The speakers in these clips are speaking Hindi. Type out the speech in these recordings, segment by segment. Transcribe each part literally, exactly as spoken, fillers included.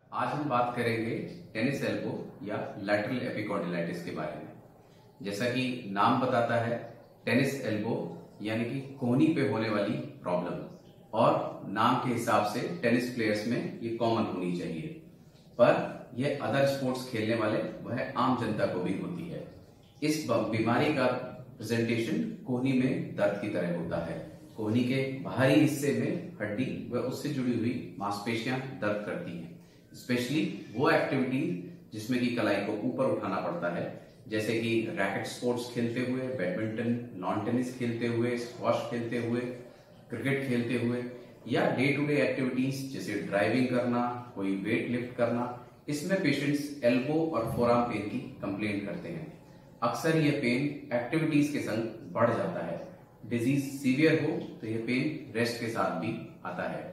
आज हम बात करेंगे टेनिस एल्बो या लैटरल एपिकॉन्डिलाइटिस के बारे में। जैसा कि नाम बताता है, टेनिस एल्बो यानी कि कोहनी पे होने वाली प्रॉब्लम, और नाम के हिसाब से टेनिस प्लेयर्स में ये कॉमन होनी चाहिए, पर यह अदर स्पोर्ट्स खेलने वाले वह आम जनता को भी होती है। इस बीमारी का प्रेजेंटेशन कोहनी में दर्द की तरह होता है। कोहनी के बाहरी हिस्से में हड्डी व उससे जुड़ी हुई मांसपेशियां दर्द करती हैं, स्पेशली वो एक्टिविटी जिसमें कि कलाई को ऊपर उठाना पड़ता है, जैसे कि रैकेट स्पोर्ट्स खेलते हुए, बैडमिंटन, लॉन टेनिस खेलते हुए, स्क्वॉश खेलते हुए, क्रिकेट खेलते हुए, या डे टू डे एक्टिविटीज जैसे ड्राइविंग करना, कोई वेट लिफ्ट करना। इसमें पेशेंट्स एल्बो और फोरआर्म पेन की कंप्लेंट करते हैं। अक्सर ये पेन एक्टिविटीज के संग बढ़ जाता है। डिजीज सीवियर हो तो यह पेन रेस्ट के साथ भी आता है।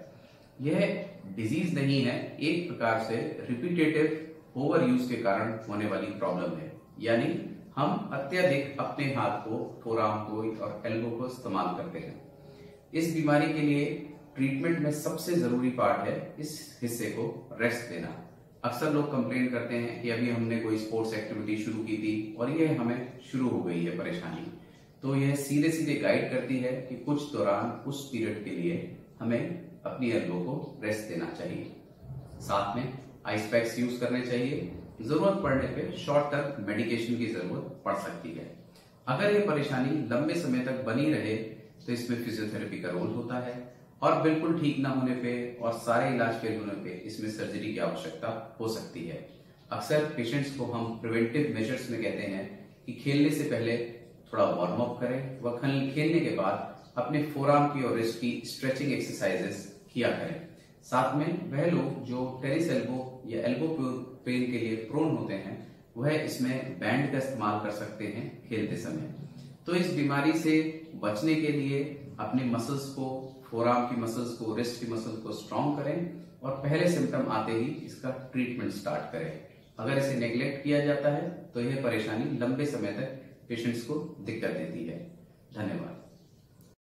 यह डिजीज नहीं है, एक प्रकार से रिपीटेटिव ओवर यूज के कारण होने वाली प्रॉब्लम है, यानी हम अत्यधिक अपने हाथ को, फोरआर्म को और एल्बो को इस्तेमाल करते हैं। इस बीमारी के लिए ट्रीटमेंट में सबसे जरूरी पार्ट है इस हिस्से को रेस्ट देना। अक्सर लोग कंप्लेन करते हैं कि अभी हमने कोई स्पोर्ट्स एक्टिविटी शुरू की थी और ये हमें शुरू हो गई है परेशानी, तो यह सीधे सीधे गाइड करती है कि कुछ दौरान उस पीरियड के लिए हमें अपनी एल्बो को रेस्ट देना चाहिए। साथ में आइस पैक्स यूज करने चाहिए। जरूरत पड़ने पे शॉर्ट टर्म मेडिकेशन की जरूरत पड़ सकती है। अगर ये परेशानी लंबे समय तक बनी रहे तो इसमें फिजियोथेरेपी का रोल होता है, और बिल्कुल ठीक ना होने पे और सारे इलाज फेल होने पे इसमें सर्जरी की आवश्यकता हो सकती है। अक्सर पेशेंट्स को हम प्रिवेंटिव मेजर्स में कहते हैं कि खेलने से पहले थोड़ा वार्म अप करें व खेलने के बाद अपने फोरआर्म की और रिस्ट की स्ट्रेचिंग एक्सरसाइजेस किया करें। साथ में वह लोग जो टेनिस एल्बो या एल्बो पेन के लिए प्रोन होते हैं, वह इसमें बैंड का इस्तेमाल कर सकते हैं खेलते समय। तो इस बीमारी से बचने के लिए अपने मसल्स को, फोरआर्म की मसल्स को, रिस्ट की मसल्स को स्ट्रॉन्ग करें और पहले सिम्टम आते ही इसका ट्रीटमेंट स्टार्ट करें। अगर इसे नेग्लेक्ट किया जाता है तो यह परेशानी लंबे समय तक पेशेंट्स को दिक्कत देती है। धन्यवाद।